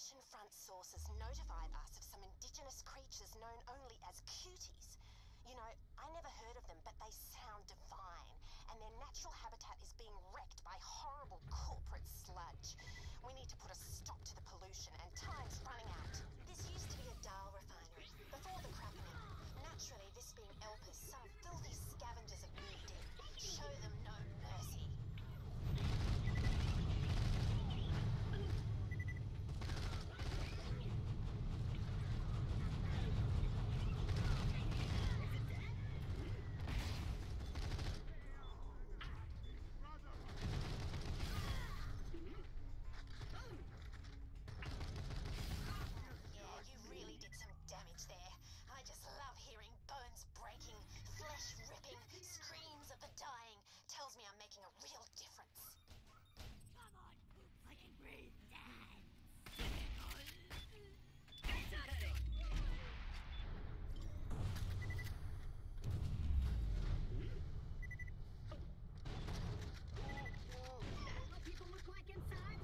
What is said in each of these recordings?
Oceanfront sources notified us of some indigenous creatures known only as cuties. You know, I never heard of them, but they sound divine, and their natural habitat is being wrecked by horrible corporate sludge. We need to put a stop to the pollution, and time's running out. This used to be a Dahl refinery, before the crackening. Naturally, this being Elpis, some filthy scavengers have moved in. Show them no mercy. I just love hearing bones breaking, flesh ripping, screams of the dying. Tells me I'm making a real difference. Come on, poops, I can breathe, Dad. Headshot! That's what people look like inside?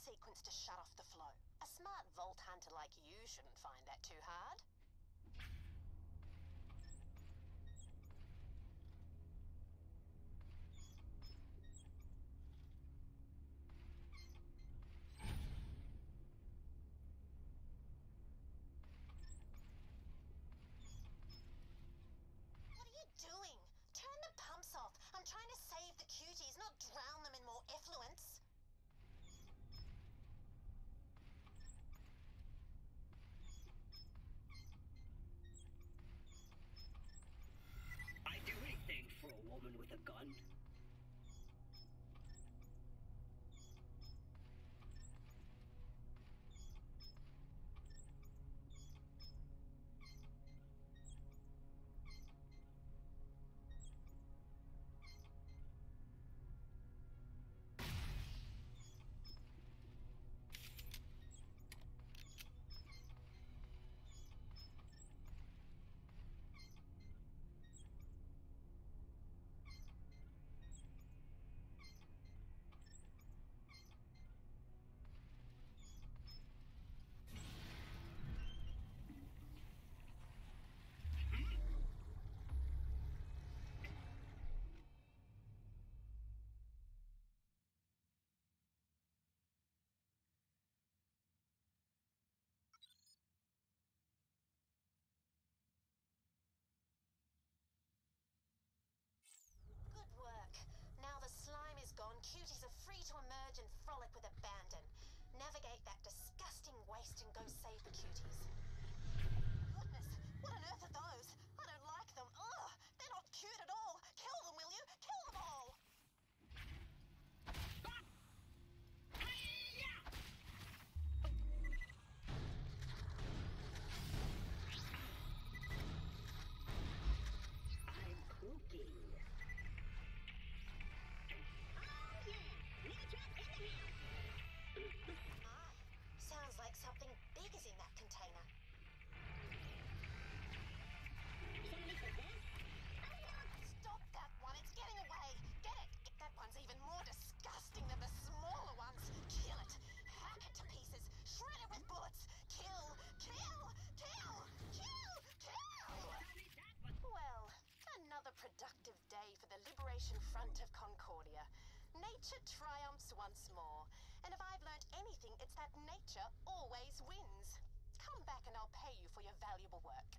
sequence to shut off the flow. A smart vault hunter like you shouldn't find that too hard. Doing? Turn the pumps off. I'm trying to save the cuties, not drown them in more effluents. I'd do anything for a woman with a gun. Good work. Now the slime is gone, cuties are free to emerge and frolic with abandon. Navigate that disgusting waste and go save the cuties. Goodness, what on earth are those? I don't like them. Ugh, they're not cute at all. Kill them, will you? Kill them all! I'm cooking. Sounds like something big is in that container. Stop that one, it's getting away. Get it. That one's even more disgusting than the smaller ones. Kill it. Hack it to pieces. Shred it with bullets. Kill, kill, kill, kill, kill. Well, another productive day for the Liberation Front of Concordia. Nature triumphs once more. And if I've learnt anything, it's that nature always wins. Come back and I'll pay you for your valuable work.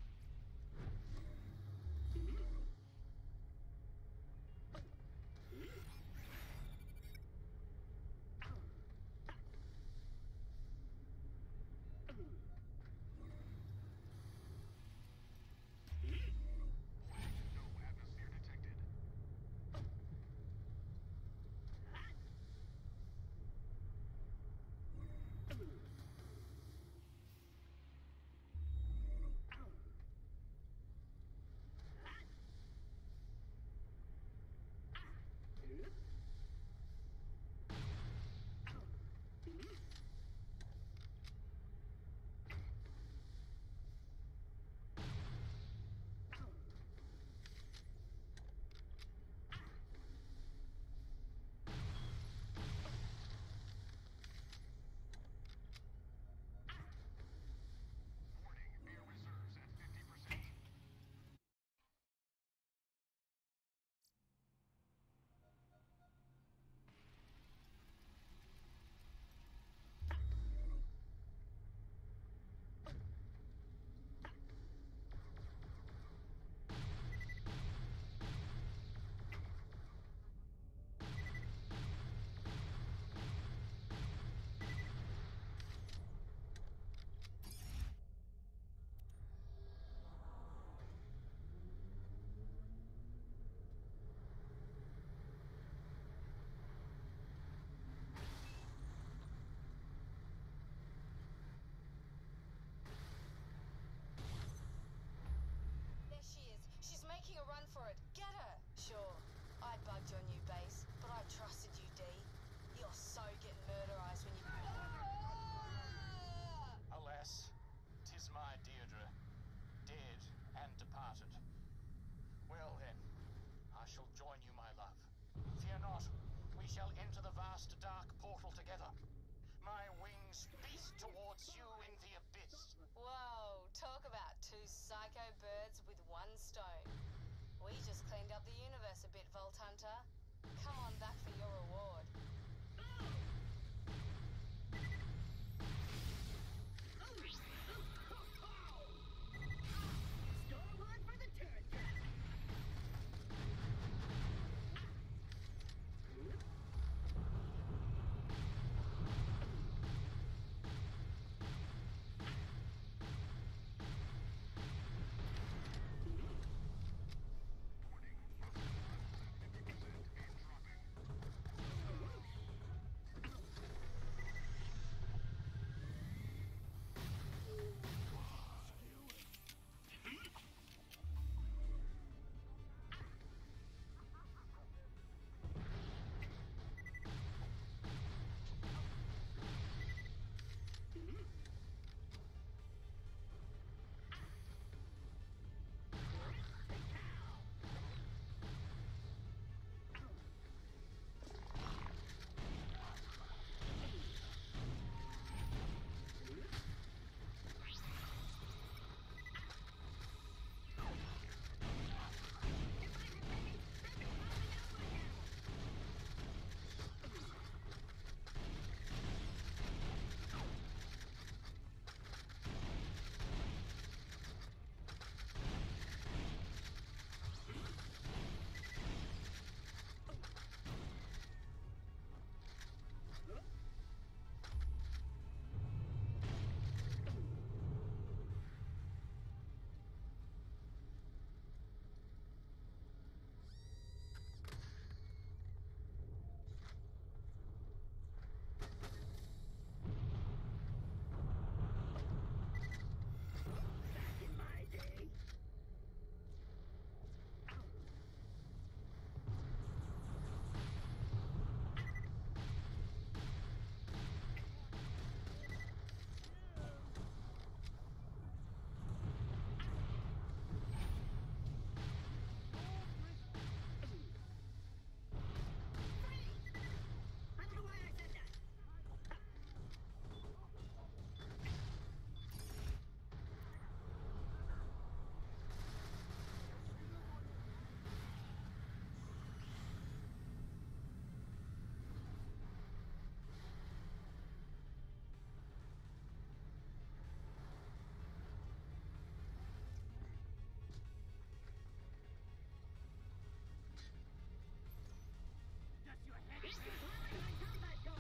Making a run for it. Get her! Sure, I bugged your new base, but I trusted you, D. You're so getting murderized when you... Alas, 'tis my Deirdre, dead and departed. Well then, I shall join you, my love. Fear not, we shall enter the vast dark portal together. stone. We just cleaned up the universe a bit, Vault Hunter. Come on back for your reward. Starboard for the turret track. Back in my day. I don't know why I said that. Does your head It's the Twilight Combat Go.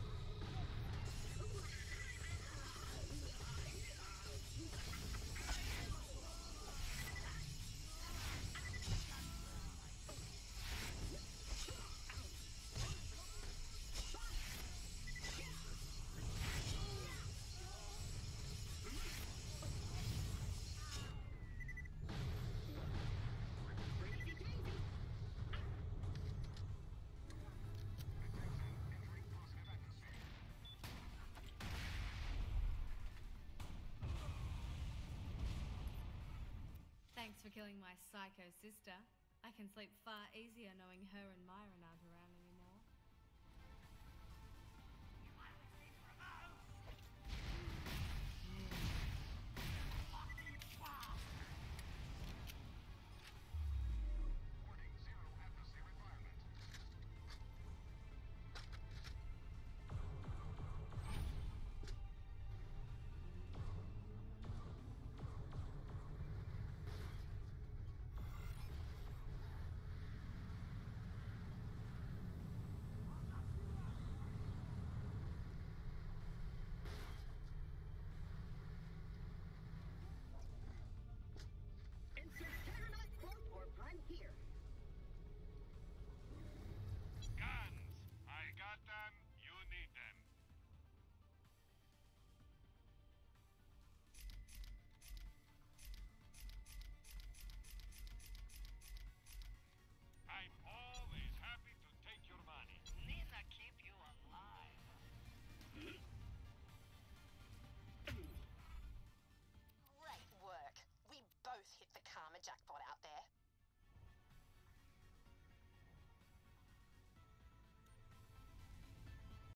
Crazy daisy. Thanks for killing my psycho sister. I can sleep far easier knowing her and Myron aren't around